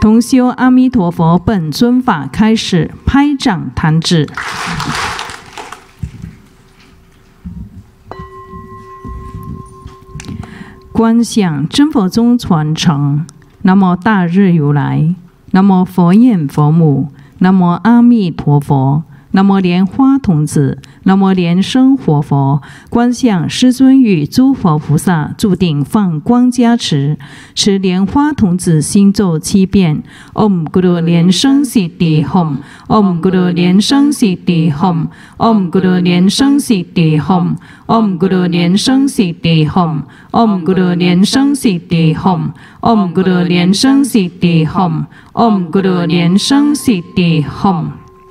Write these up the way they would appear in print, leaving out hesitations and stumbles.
同修阿弥陀佛本尊法开始，拍掌弹指。观想真佛宗传承。南无大日如来，南无佛眼佛母，南无阿弥陀佛，南无莲花童子，南无莲生活佛。观想师尊与诸佛菩萨注定放光加持，持莲花童子心咒7遍。Om Guru 莲生悉地 Hum Om Guru 莲生悉地 Hum Om Guru 莲生悉地 Hum Om Guru 莲生悉地 Hum Om Guru 莲生悉地 Hum Om Guru 莲生悉地 Hum Om Guru 莲生悉地 Hum。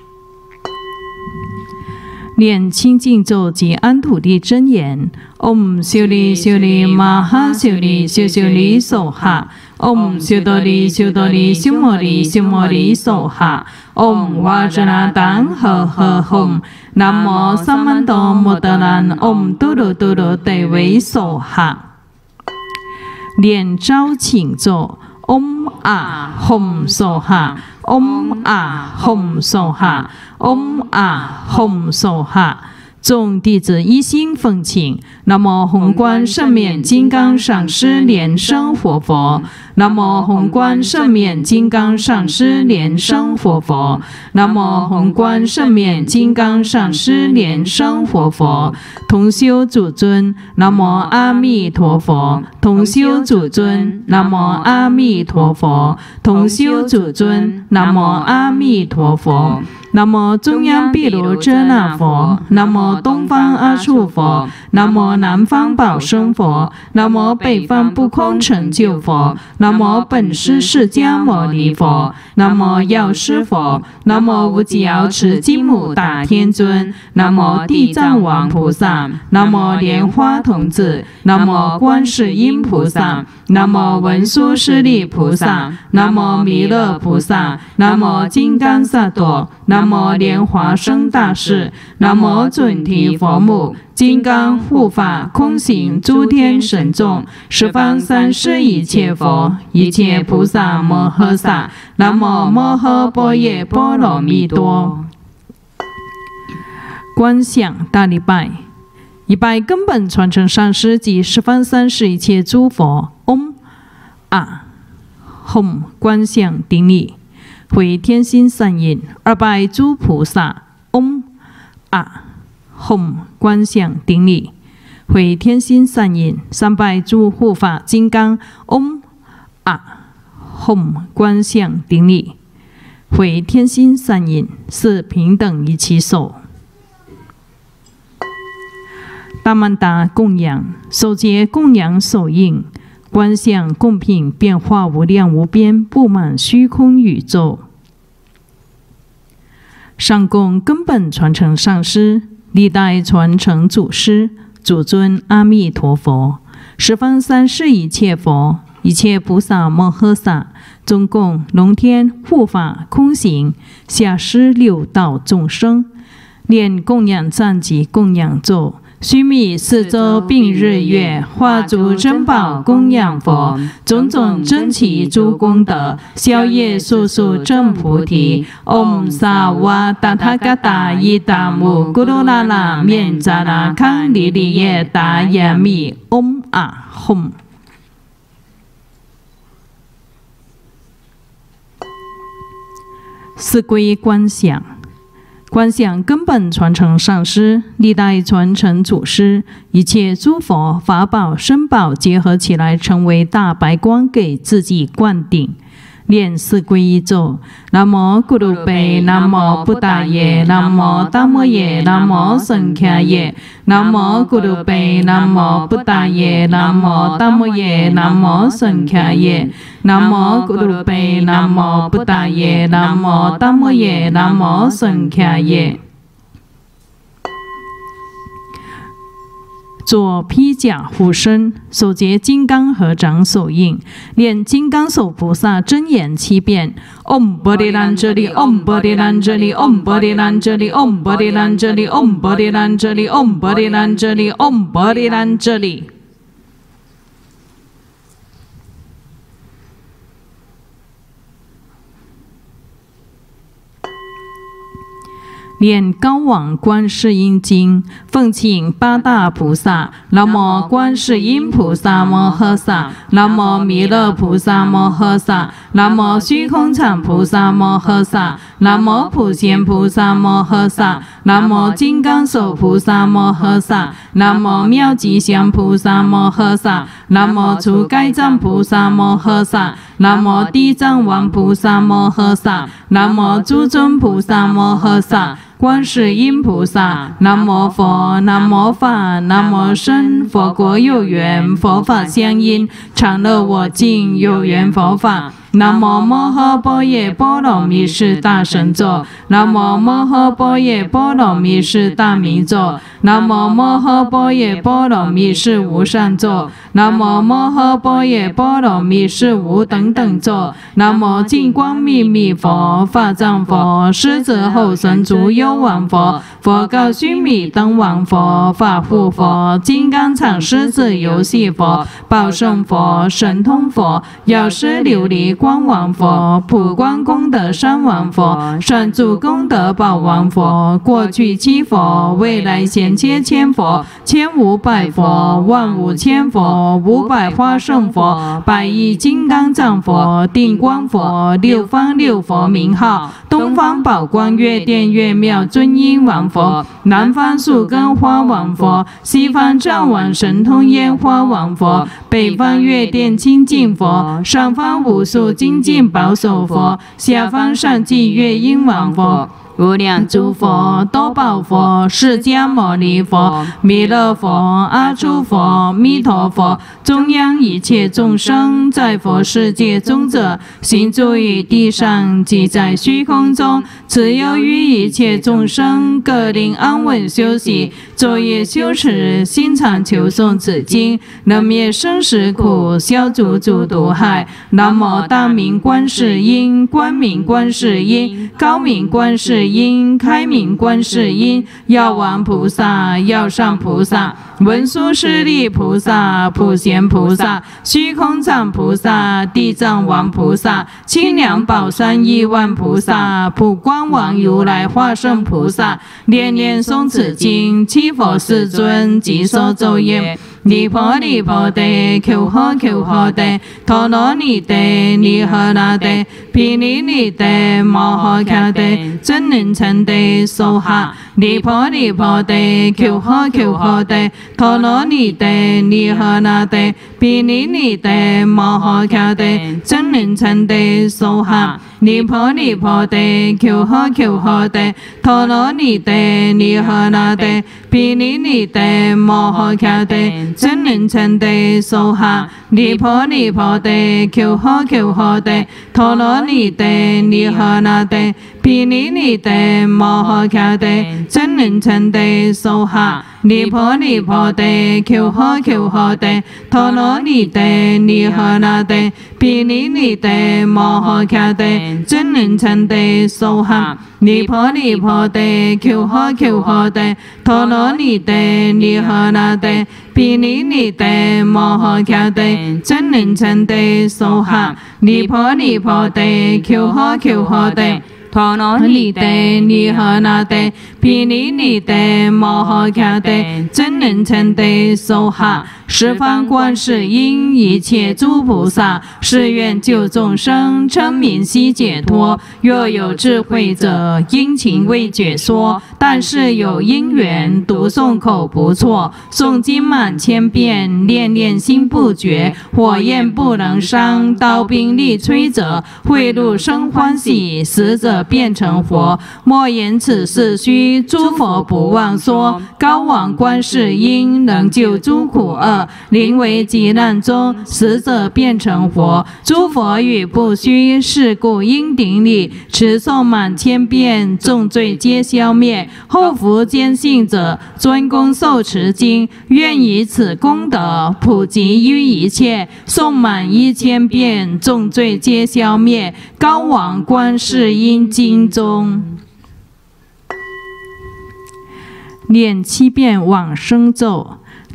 念清净咒及安土地真言。Om 修利修利玛哈修利修修利梭哈。Om 修多利修多利修摩利修摩利梭哈。Om 瓦遮那当呵呵吽。南无萨曼多摩德兰。Om 嘟噜嘟噜得为梭哈。念招请咒。Om 啊吽梭哈。Om 啊吽梭哈。Om 啊吽梭哈。众弟子一心奉请。南无宏观圣面金刚上师莲生活佛。南无宏观圣面金刚上师莲生活佛。南无宏观圣面金刚上师莲生活佛。同修主尊。南无阿弥陀佛。同修主尊。南无阿弥陀佛。同修主尊。南无阿弥陀佛。南无中央毗卢遮那佛。南无东方阿处佛。南无南方宝生佛。南无北方不空成就佛。南无本师释迦牟尼佛。南无药师佛。南无无极瑶池金母大天尊。南无地藏王菩萨。南无莲花童子。南无观世音菩萨。南无文殊师利菩萨。南无弥勒菩萨。南无金刚萨埵。南无莲华生大士。南无准提佛母。金刚护法空行诸天神众。十方三世一切佛。一切菩萨摩诃萨。南无摩诃般若波罗蜜多。观想大礼拜。一拜根本传承上师及十方三世一切诸佛。嗡啊吽观想顶礼。回天心善印。二拜诸菩萨。嗡啊吽观想顶礼。回天心善印。三拜诸护法金刚。嗡啊吽观想顶礼。回天心善印。四平等一起手。大曼达供养。手结供养手印。观想供品变化无量无边，布满虚空宇宙。上供根本传承上师，历代传承祖师，主尊阿弥陀佛。十方三世一切佛。一切菩萨摩诃萨。中供龙天护法空行下施六道众生。念供养赞及供养咒。须弥四周并日月，化诸珍宝供养佛。种种珍奇诸功德，消业速速证菩提。唵萨瓦达他嘎达伊达姆咕噜啦啦面扎拉康里里耶达耶密。唵啊吽。四归观想。观想根本传承上师，历代传承祖师，一切诸佛法宝身宝结合起来，成为大白光，给自己灌顶。念四皈依咒：南无咕噜贝，南无布达耶，南无达摩耶，南无僧伽耶。南无咕噜贝，南无布达耶，南无达摩耶，南无僧伽耶。南无咕噜贝，南无布达耶，南无达摩耶，南无僧伽耶。左披甲护身，手结金刚合掌手印，念金刚手菩萨真言7遍。唵波利兰遮利，唵波利兰遮利，唵波利兰遮利，唵波利兰遮利，唵波利兰遮利，唵波利兰遮利，唵波利兰遮利。 念高往观世音经，奉请八大菩萨：南无观世音菩萨摩诃萨，南无弥勒菩萨摩诃萨，南无虚空常菩萨摩诃萨，南无普贤菩萨摩诃萨，南无金刚手菩萨摩诃萨，南无妙吉祥菩萨摩诃萨，南无除盖藏菩萨摩诃萨，南无地藏王菩萨摩诃萨，南无诸尊菩萨摩诃萨。观世音菩萨，南无佛，南无法，南无僧。佛国有缘，佛法相应，常乐我净，有缘佛法。南无摩诃般若波罗蜜是大神咒，南无摩诃般若波罗蜜是大明咒，南无摩诃般若波罗蜜是无上咒，南无摩诃般若波罗蜜是无等等咒，南无净光秘密佛，法藏佛，狮子吼神足幽王佛，佛告须弥灯王佛，法护佛，金刚常狮子游戏佛，报胜佛，神通佛，药师琉璃光王佛，普光功德山王佛，善住功德宝王佛，过去七佛，未来显切千佛，1500佛，万五千佛，500花胜佛，百亿金刚藏佛，定光佛，六方六佛名号，东方宝光月殿月妙尊音王佛，南方树根花王佛，西方藏王神通烟花王佛，北方月殿清净佛，上方无数精进保守佛，下方上济月音王佛，无量诸佛、多宝佛、释迦牟尼佛、弥勒佛、阿弥佛、弥陀佛，中央一切众生，在佛世界中者，行住于地上，即在虚空中，自由于一切众生，各令安稳休息，昼夜修持，心常求诵此经，能灭生死苦，消除诸毒害。南无大明观世音，光明观世音，高明观世音，开明观世音，药王菩萨，药上菩萨，文殊师利菩萨，普贤菩萨，虚空藏菩萨，地藏王菩萨，清凉宝山亿万菩萨，普光王如来化身菩萨，念念诵此经，七佛世尊即说咒曰：尼婆尼婆地，求诃求诃地，陀罗尼地，尼诃那地，毗尼尼地，摩诃迦地，真人称地，娑哈。尼婆尼婆地，求诃求诃地，陀罗尼地，尼诃那地，毗尼尼地，摩诃迦地，真人称地，娑哈。尼婆尼婆地，求诃求诃地，陀罗尼地，尼诃那地，毗尼尼地，摩诃迦地，真人称地，娑哈。尼婆尼婆地，求诃求诃地，陀罗尼地，尼诃那地，毗尼尼地，摩诃迦地，真人称地，娑哈。尼婆尼婆地，求诃求诃地，陀罗尼地，尼诃那地，毗尼尼地，摩诃迦地，真人称地，娑哈。尼婆尼婆地，求诃求诃地，陀罗尼地，尼诃那地，毗尼尼地，摩诃迦地，真人称地，娑哈。尼婆尼婆地，求诃求诃地，陀罗尼地，尼诃那地，毗尼尼地，摩诃迦地，真人称地，娑哈。十方观世音，一切诸菩萨，誓愿救众生，称名悉解脱。若有智慧者，殷勤为解说。但是有因缘，读诵口不错，诵经满千遍，念念心不绝。火焰不能伤，刀兵力摧者，贿赂生欢喜，死者变成佛。莫言此事虚，诸佛不忘说。高往观世音，能救诸苦厄，临危急难中，死者变成佛。诸佛语不虚，是故应顶礼，持诵满千遍，重罪皆消灭。后福坚信者，专攻受持经，愿以此功德普及于一切。诵满1000遍，重罪皆消灭。高往观世音经中，念7遍往生咒。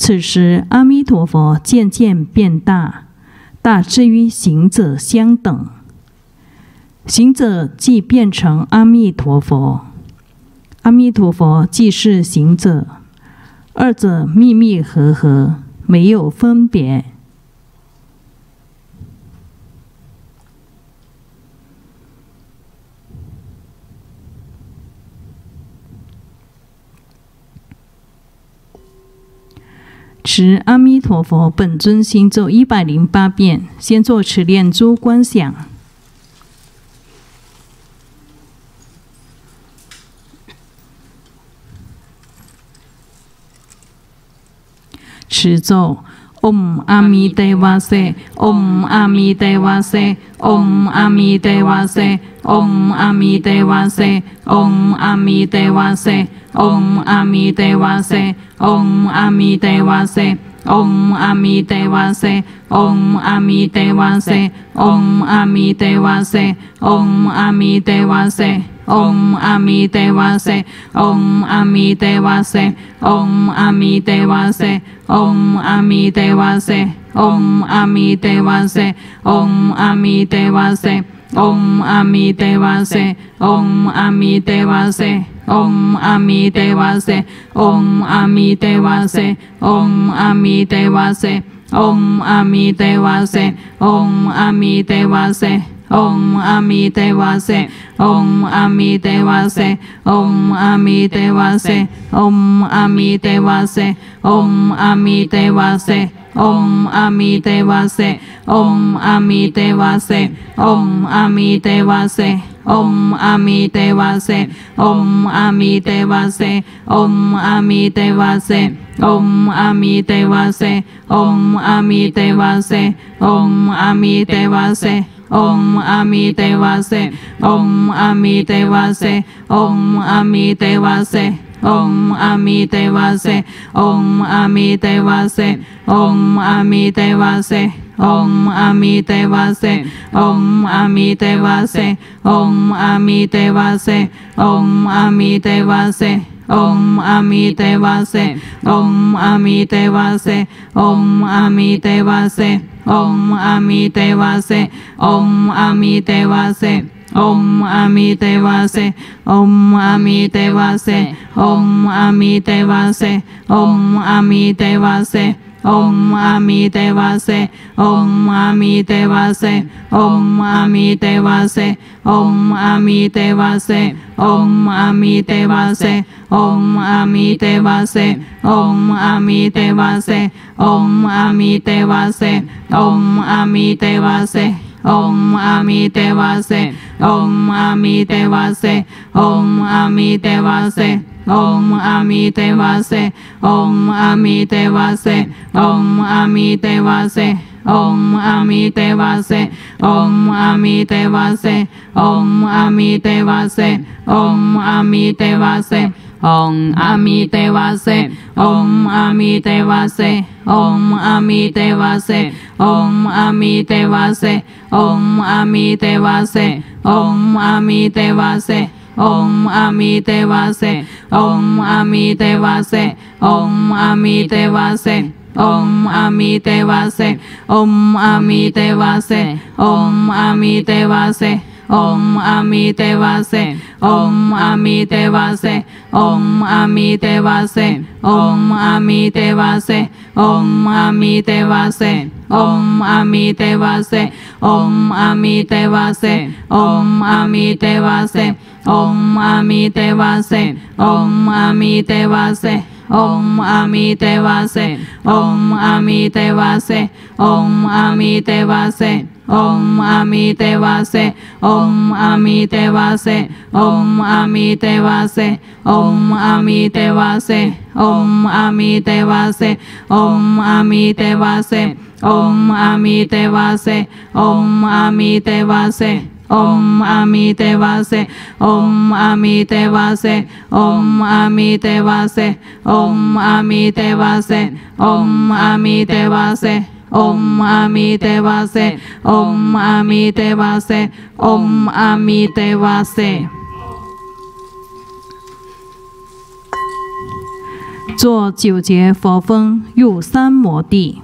此时阿弥陀佛渐渐变大，大至于行者相等。行者即变成阿弥陀佛，阿弥陀佛即是行者，二者密密合合，没有分别。持阿弥陀佛本尊心咒108遍，先做持念珠观想。持咒唵阿弥陀佛塞，唵阿弥陀佛塞，唵阿弥陀佛塞，唵阿弥陀佛塞，唵阿弥陀佛塞，唵阿弥陀佛塞，唵阿弥陀佛塞，唵阿弥陀佛塞，唵阿弥陀佛塞，唵阿弥陀佛塞，唵阿弥陀佛塞。唵阿弥陀佛塞，唵阿弥陀佛塞，唵阿弥陀佛塞，唵阿弥陀佛塞，唵阿弥陀佛塞，唵阿弥陀佛塞，唵阿弥陀佛塞，唵阿弥陀佛塞，唵阿弥陀佛塞，唵阿弥陀佛塞，唵阿弥陀佛塞，唵阿弥陀佛塞，唵阿弥陀佛塞。唵阿弥陀佛塞，唵阿弥陀佛塞，唵阿弥陀佛塞，唵阿弥陀佛塞，唵阿弥陀佛塞，唵阿弥陀佛塞，唵阿弥陀佛塞，唵阿弥陀佛塞，唵阿弥陀佛塞，唵阿弥陀佛塞，唵阿弥陀佛塞，唵阿弥陀佛塞，唵阿弥陀佛塞，唵阿弥陀佛塞。唵阿弥陀佛塞，唵阿弥陀佛塞，唵阿弥陀佛塞，唵阿弥陀佛塞，唵阿弥陀佛塞，唵阿弥陀佛塞，唵阿弥陀佛塞，唵阿弥陀佛塞，唵阿弥陀佛塞，唵阿弥陀佛塞。唵阿弥陀佛塞，唵阿弥陀佛塞，唵阿弥陀佛塞，唵阿弥陀佛塞，唵阿弥陀佛塞，唵阿弥陀佛塞，唵阿弥陀佛塞，唵阿弥陀佛塞，唵阿弥陀佛塞。唵阿弥陀佛塞，唵阿弥陀佛塞，唵阿弥陀佛塞，唵阿弥陀佛塞，唵阿弥陀佛塞，唵阿弥陀佛塞，唵阿弥陀佛塞，唵阿弥陀佛塞，唵阿弥陀佛塞。唵阿弥陀佛塞，唵阿弥陀佛塞，唵阿弥陀佛塞，唵阿弥陀佛塞，唵阿弥陀佛塞，唵阿弥陀佛塞，唵阿弥陀佛塞，唵阿弥陀佛塞，唵阿弥陀佛塞，唵阿弥陀佛塞。唵阿弥陀佛塞，唵阿弥陀佛塞，唵阿弥陀佛塞，唵阿弥陀佛塞，唵阿弥陀佛塞，唵阿弥陀佛塞，唵阿弥陀佛塞，唵阿弥陀佛塞，唵阿弥陀佛塞。唵阿弥陀佛塞，唵阿弥陀佛塞，唵阿弥陀佛塞，唵阿弥陀佛塞，唵阿弥陀佛塞，唵阿弥陀佛塞，唵阿弥陀佛塞，唵阿弥陀佛塞，唵阿弥陀佛塞，唵阿弥陀佛塞，唵阿弥陀佛塞，唵阿弥陀佛塞，唵阿弥陀佛塞。唵阿弥陀佛塞，唵阿弥陀佛塞，唵阿弥陀佛塞，唵阿弥陀佛塞，唵阿弥陀佛塞，唵阿弥陀佛塞，唵阿弥陀佛塞，唵阿弥陀佛塞，唵阿弥陀佛塞，唵阿弥陀佛塞，唵阿弥陀佛塞。唵阿弥陀佛塞，唵阿弥陀佛塞，唵阿弥陀佛塞，唵阿弥陀佛塞，唵阿弥陀佛塞，唵阿弥陀佛塞，唵阿弥陀佛塞，唵阿弥陀佛塞。 做9节佛风，入三摩地。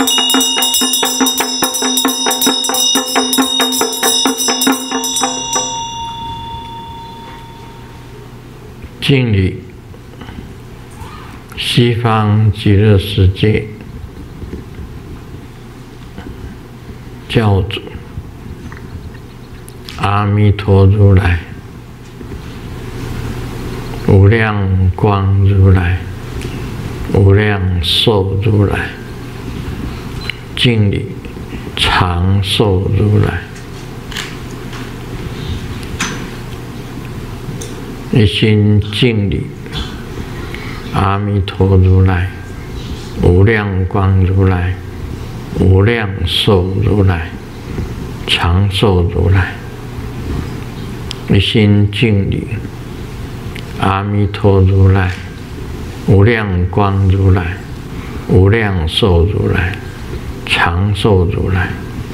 敬礼西方极乐世界教主阿弥陀如来、无量光如来、无量寿如来，敬礼长寿如来，一心敬礼阿弥陀如来、无量光如来、无量寿如来、长寿如来，一心敬礼阿弥陀如来、无量光如来、无量寿如来、长寿如来，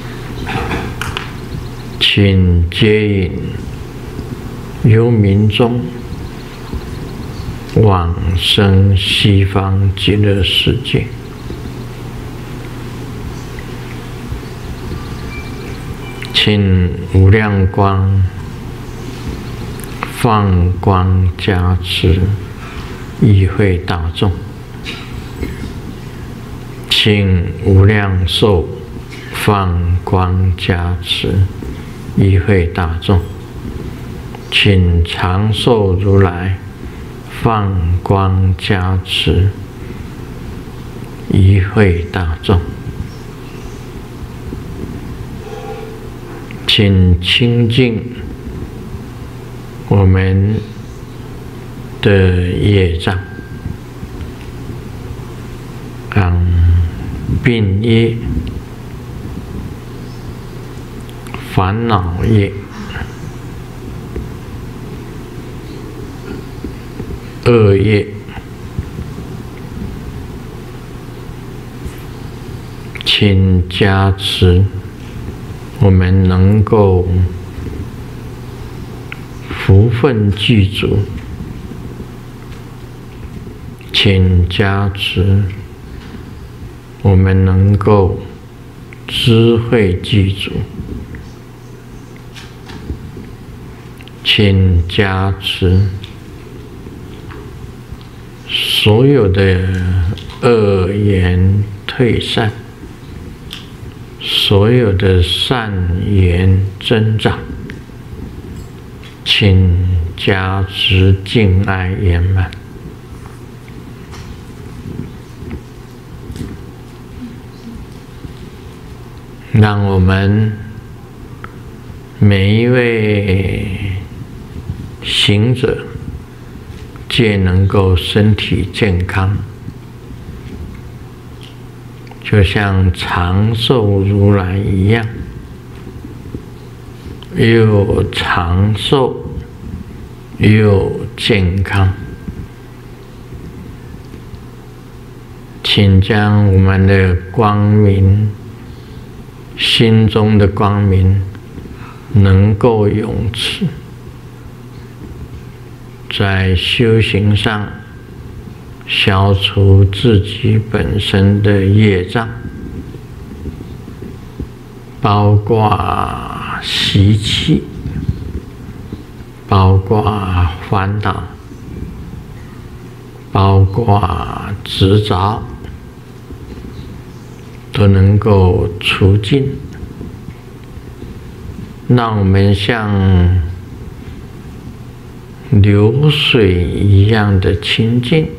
请接引由民中往生西方极乐世界。请无量光放光加持与会大众，请无量寿放光加持与会大众，请长寿如来放光加持与会大众，请清净我们的业障，病业、烦恼业、恶业，请加持我们能够福分具足，请加持我们能够智慧具足，请加持所有的恶言退散，所有的善言增长，请加持敬爱圆满。让我们每一位行者皆能够身体健康，就像长寿如来一样，又长寿又健康。请将我们的光明，心中的光明能够永持，在修行上消除自己本身的业障，包括习气，包括烦恼，包括执着，都能够除尽，让我们像流水一样的清净，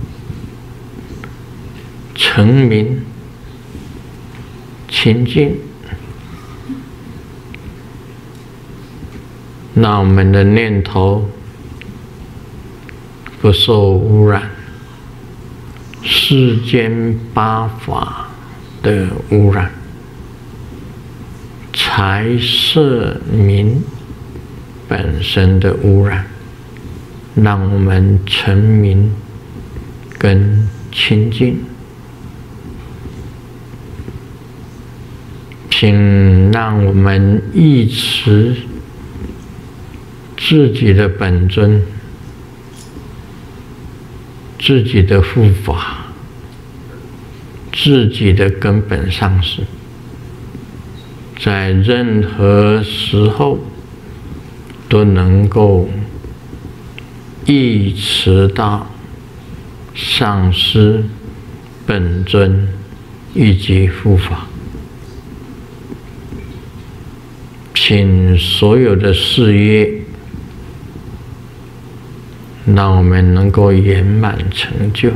澄明清净，让我们的念头不受污染，世间八法的污染，财色名本身的污染，让我们澄明跟清净。请让我们忆持自己的本尊，自己的护法，自己的根本上师，在任何时候都能够忆持道上师本尊以及护法，请所有的事业让我们能够圆满成就。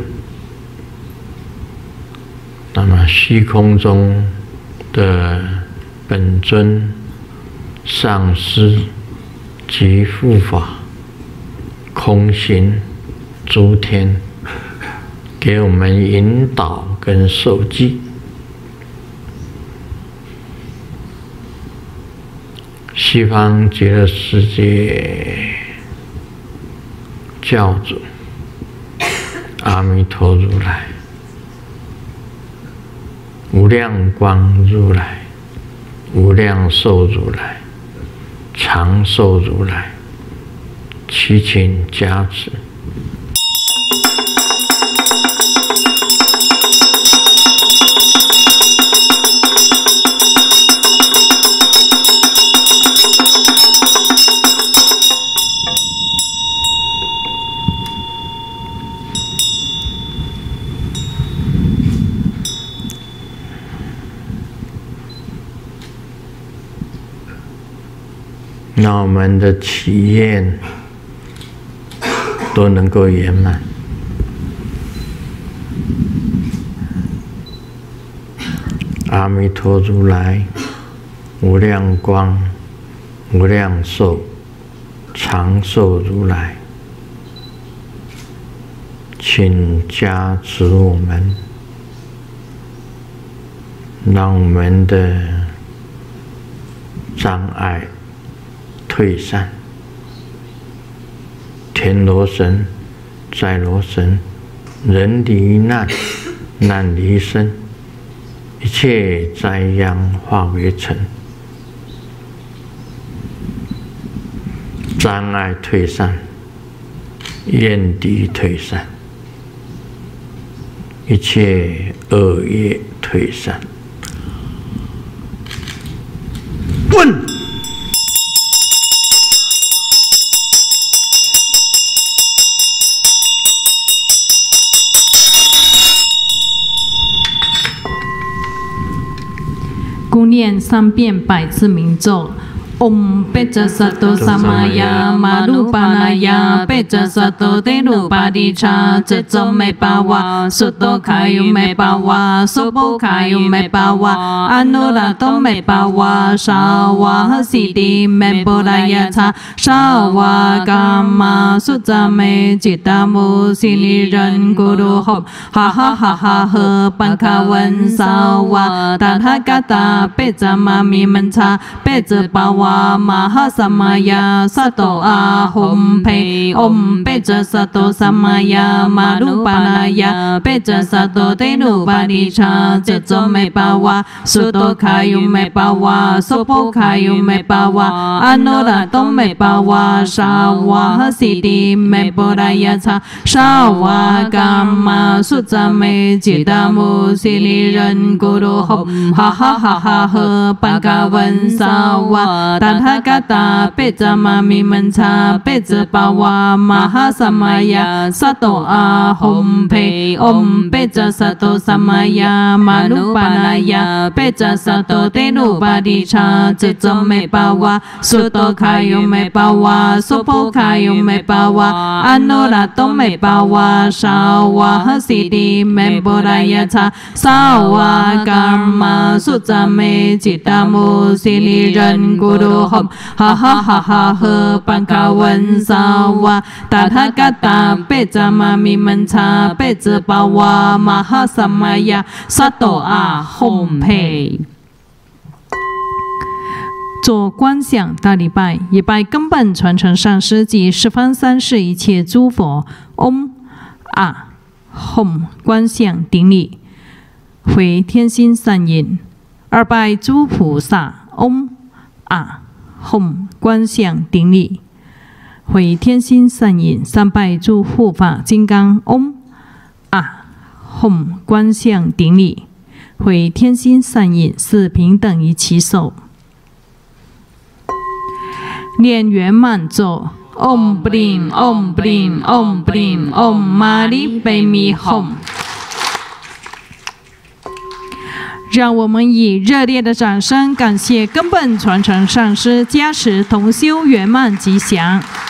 那么虚空中的本尊上师及护法空行诸天，给我们引导跟授记。西方极乐世界教主阿弥陀如来、无量光如来、无量寿如来、长寿如来，祈请加持。让我们的祈愿都能够圆满。阿弥陀如来、无量光、无量寿、长寿如来，请加持我们，让我们的障碍退散。天罗神、在罗神，人离难，难离身，一切灾殃化为尘，障碍退散，怨敌退散，一切恶业退散。问。 故念3遍100字明咒。Om Peja Sato Samaya Marupanaya Peja Sato Denupadicha Cetso Me Bawa Suto Kayu Me Bawa Sopo Kayu Me Bawa Anurato Me Bawa Shawa Hasidi Me Bodayata Shawa Gama Sutta Me Chitamu Siliran Guru Hop Ha Ha Ha Ha He Pankawan Sawa Tathagata Peja Mami Mancha Peja Bawa Maha Samaya Sato Ahom Pe Om Peja Sato Samaya Marupanaya Peja Sato Denupadicha Cetso Me Bawa Suto Kayu Me Bawa Sopo Kayu Me Bawa Anurato Me Bawa Shawa Hasidi Me Bodayata Shawa Gama Sutta Me Chitamu Siliran Guru Hop Ha Ha Ha Ha He Pankawan Sawa Tathagata Peja Mami Mancha Peja Bawa Maha Samaya Sato Ahom Pe Om Peja Sato Samaya Marupanaya Peja Sato Denupadicha Cetso Me Bawa Suto Kayu Me Bawa Sopo Kayu Me Bawa Anurato Me Bawa Shawa Hasidi Me Bodayata Sawa Karma Sutta Me Chitamu Siliran Guru Hop Ha Ha Ha Ha He Pankawan Sawa Tathagata Peja Mami Mancha Peja Bawa Maha Samaya Sato Ahom Pe。做观想大礼拜，也拜根本传承上师及十方三世一切诸佛。Om Hom 观想顶礼，回天心善引。2拜诸菩萨。Om Hom 观想顶礼，回天心善引。3拜诸护法金刚。Om Hom 观想顶礼，回天心善引。4平等于其手。念圆满咒。 Om Brin Om Brin Om Brin Om Mani Padme Hum。让我们以热烈的掌声感谢根本传承上师加持同修圆满吉祥。